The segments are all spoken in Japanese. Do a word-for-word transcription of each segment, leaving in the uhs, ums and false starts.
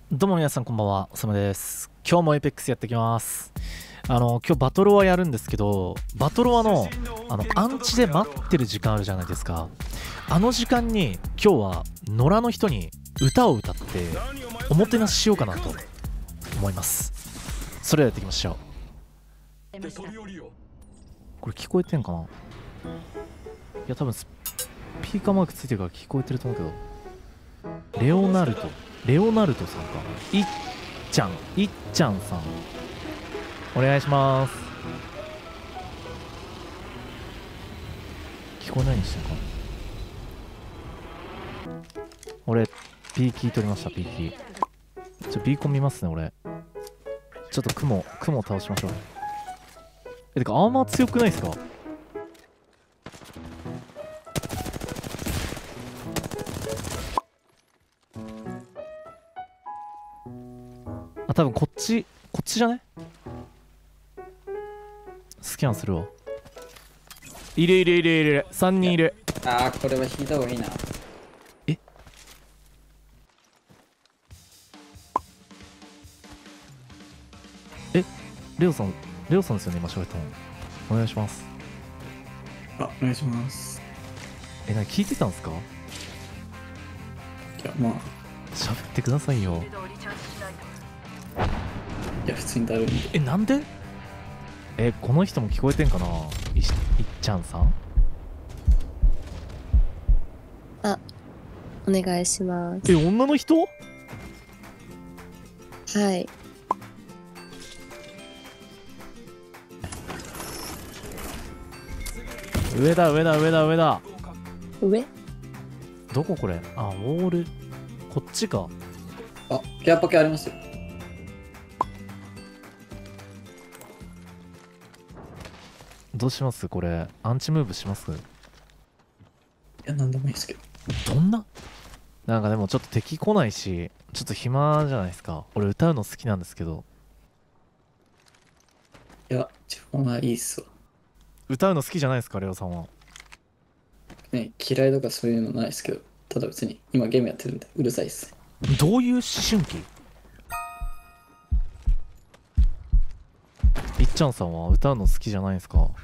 どうも皆さんこんばんは、おさむです。今日もエイペックスやっていきます。あの今日バトロワやるんですけど、バトロワのあのアンチで待ってる時間あるじゃないですか。あの時間に今日は野良の人に歌を歌っておもてなししようかなと思います。それではやっていきましょう。これ聞こえてんかな。いや多分スピーカーマークついてるから聞こえてると思うけど、レオナルドレオナルドさんか。いっちゃんいっちゃんさんお願いします。聞こえないにしてんか。俺 P キー取りました。 P キーちょ B コン見ますね。俺ちょっと雲雲倒しましょう。えてかアーマー強くないですか。あ、多分こっちこっちじゃね。スキャンするわ。いるいるいるいるさんにんいる。 ああ、これは引いた方がいいな。 ええレオさんレオさんですよね今喋ったの。お願いします。 あ、お願いします。 え、なに聞いてたんすか。 いや、まあ喋ってくださいよ。 いや、普通にだるいんで。 え、なんで。え、この人も聞こえてんかな。 い, いっちゃんさん。 あ、お願いします。 え、女の人。 はい。 上だ上だ上だ上だ。 上どここれ。あ、ウォールこっちか。 あ、ケアパケありますよ。 どうしますこれ。アンチムーブします。 いや、なんでもいいですけど。 どんな。なんかでもちょっと敵来ないしちょっと暇じゃないですか。俺歌うの好きなんですけど。 いや、自分はいいっすわ。 歌うの好きじゃないですかレオさんは。 ね、嫌いとかそういうのないですけど、ただ別に今ゲームやってるんでうるさいっす。 どういう思春期。いっちゃんさんは歌うの好きじゃないですか。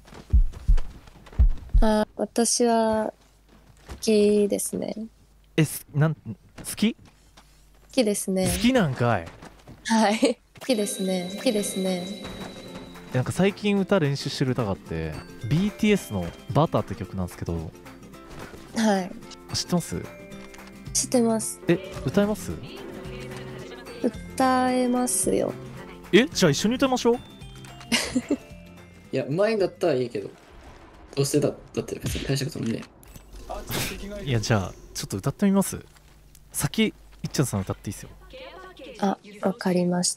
あ、私は好きですね。 え、すなん好き好きですね。 好きなんかい。 はい。好きですね。好きですね。 なんか最近歌練習してる歌があって ビーティーエス の「バター」って曲なんですけど、 はい。 知ってます。 知ってます。 え、歌えます。 歌えますよ。 え、じゃあ一緒に歌いましょう。 いや、うまいんだったらいいけど、どうしてだだって別に大したことないね。 いや、じゃあちょっと歌ってみます。先いっちゃんさん歌っていいっすよ。 あ、わかりました。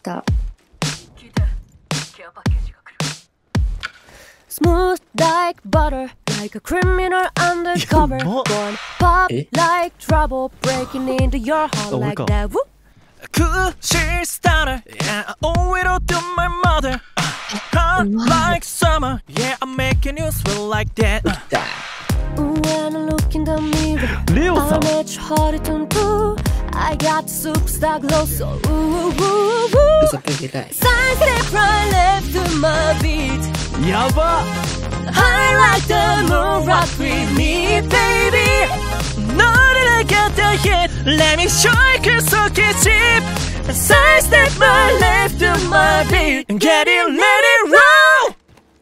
Smooth like butter, like a criminal undercover. Yeah, Born pop Eh? like trouble, breaking into your heart Oh, like wake up. that. Woo. Cool, she started, yeah, I owe it all to my mother. Hot like summer, yeah, I'm making you swell like that. When I look in the mirror, レオさ I ん met your heart turn blue. I got the superstar glow, so ooh, ooh, ooh, う ooh. ざく嫌い。 Side step right left to my beat. やば。 High like the moon, rock with me, baby. Know that I got the hit, let me show you so cheap. Side step right left to my beat. Get it, let it roll.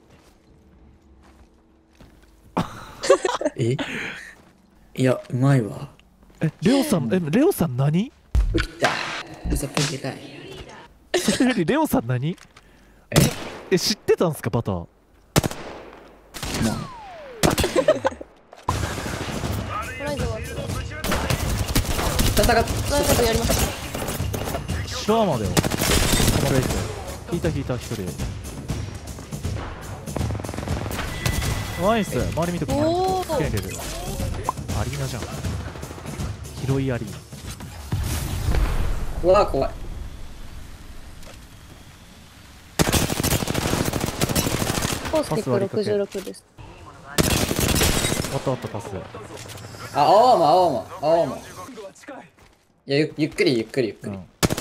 えいや、うまいわ。 え、レオさん、え、レオさん何。 うきた。うざく嫌い。 それよりレオさん何。 ええ、知ってたんすかバター。 まあ、 この間は戦っこの間やりました。 シャーマだよ。このレイス引いた引いた一人。ナイス。周り見てこおーない。入れる。アリーナじゃん。広いアリーナ。 うわー、怖い。 コースティックろくじゅうろくです。 あったあったパス。 あ、青山、青山、青山。いや、ゆゆっくりゆっくりゆっくり。 うん、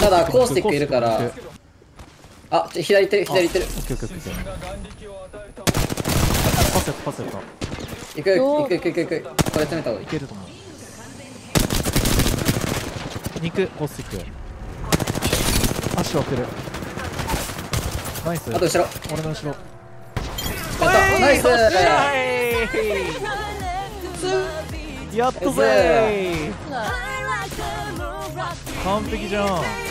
ただコースティックいるからコースティックあちょ左行ってる左行ってるオッケーオッケーオッケー。パスやったパスやった。 行く行く行く行く行くこれ詰めた方がいいいけると思う。肉コースティック。足を送る。ナイス。 あと後ろ俺の後ろ。 やったナイスやったぜー。完璧じゃん。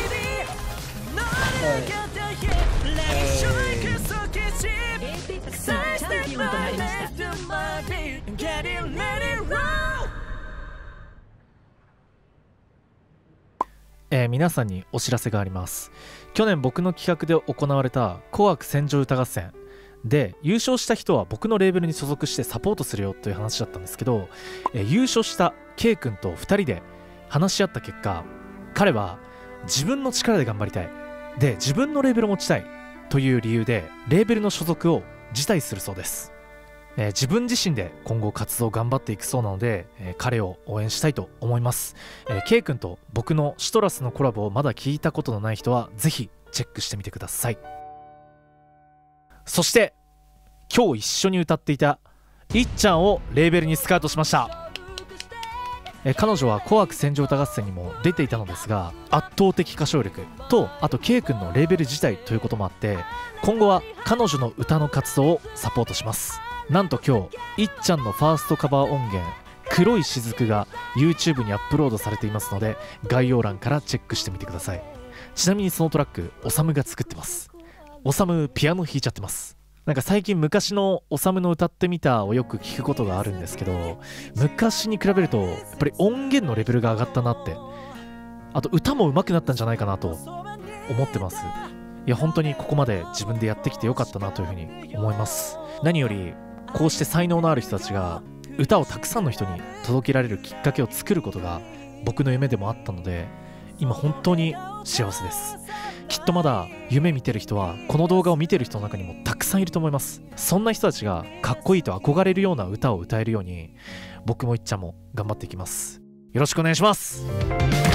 えー、皆さんにお知らせがあります。去年僕の企画で行われた紅白戦場歌合戦で優勝した人は僕のレーベルに所属してサポートするよという話だったんですけど、えー、優勝した K 君とふたりで話し合った結果、彼は自分の力で頑張りたい、で自分のレーベルを持ちたいという理由でレーベルの所属を辞退するそうです。えー、自分自身で今後活動を頑張っていくそうなので、えー、彼を応援したいと思います。えー、K 君と僕のシトラスのコラボをまだ聞いたことのない人はぜひチェックしてみてください。そして今日一緒に歌っていたいっちゃんをレーベルにスカウトしました。えー、彼女は紅白戦場歌合戦にも出ていたのですが、圧倒的歌唱力とあと K 君のレーベル自体ということもあって、今後は彼女の歌の活動をサポートします。なんと今日いっちゃんのファーストカバー音源「黒い雫」が YouTube にアップロードされていますので、概要欄からチェックしてみてください。ちなみにそのトラックおさむが作ってます。おさむピアノ弾いちゃってます。なんか最近昔のおさむの歌ってみたをよく聞くことがあるんですけど、昔に比べるとやっぱり音源のレベルが上がったなって、あと歌も上手くなったんじゃないかなと思ってます。いや本当にここまで自分でやってきてよかったなというふうに思います。何よりこうして才能のある人たちが歌をたくさんの人に届けられるきっかけを作ることが僕の夢でもあったので、今本当に幸せです。きっとまだ夢見てる人はこの動画を見てる人の中にもたくさんいると思います。そんな人たちがかっこいいと憧れるような歌を歌えるように、僕もいっちゃんも頑張っていきます。よろしくお願いします。